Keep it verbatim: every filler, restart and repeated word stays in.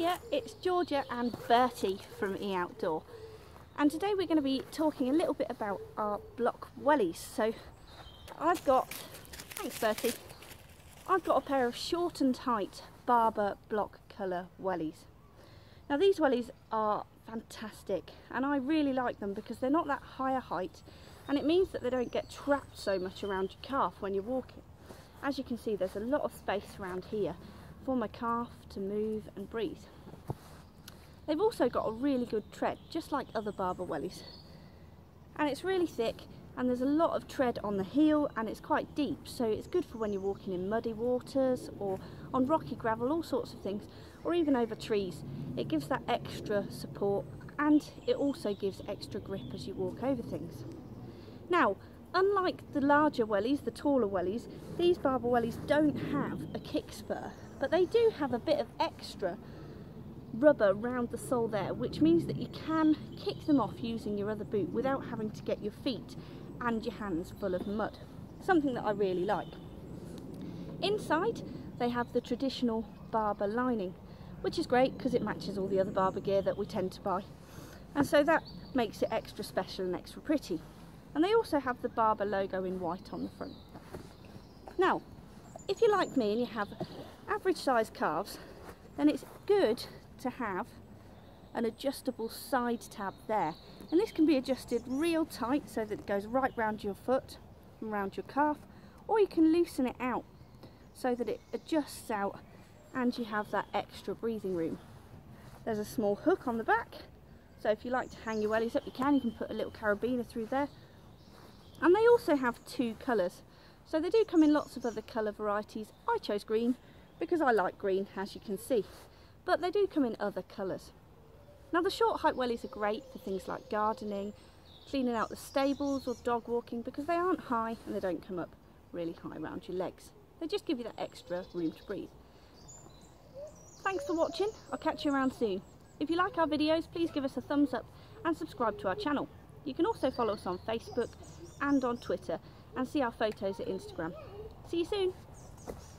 Hiya, it's Georgia and Bertie from E Outdoor, and today we're going to be talking a little bit about our block wellies. So I've got, thanks Bertie, I've got a pair of short and tight Barbour block colour wellies. Now these wellies are fantastic and I really like them because they're not that high a height, and it means that they don't get trapped so much around your calf when you're walking. As you can see, there's a lot of space around here for my calf to move and breathe. They've also got a really good tread, just like other Barbour wellies, and it's really thick and there's a lot of tread on the heel and it's quite deep, so it's good for when you're walking in muddy waters or on rocky gravel, all sorts of things, or even over trees. It gives that extra support and it also gives extra grip as you walk over things. Now, unlike the larger wellies, the taller wellies, these Barbour wellies don't have a kick spur, but they do have a bit of extra rubber round the sole there, which means that you can kick them off using your other boot without having to get your feet and your hands full of mud. Something that I really like. Inside they have the traditional Barbour lining, which is great because it matches all the other Barbour gear that we tend to buy, and so that makes it extra special and extra pretty. And they also have the Barbour logo in white on the front. Now, if you're like me and you have average sized calves, then it's good to have an adjustable side tab there. And this can be adjusted real tight so that it goes right round your foot and round your calf, or you can loosen it out so that it adjusts out and you have that extra breathing room. There's a small hook on the back, so if you like to hang your wellies up you can, you can put a little carabiner through there. And they also have two colours, so they do come in lots of other colour varieties. I chose green because I like green, as you can see, but they do come in other colours. Now the short height wellies are great for things like gardening, cleaning out the stables or dog walking, because they aren't high and they don't come up really high around your legs. They just give you that extra room to breathe. Thanks for watching, I'll catch you around soon. If you like our videos, please give us a thumbs up and subscribe to our channel. You can also follow us on Facebook and on Twitter and see our photos at Instagram. See you soon.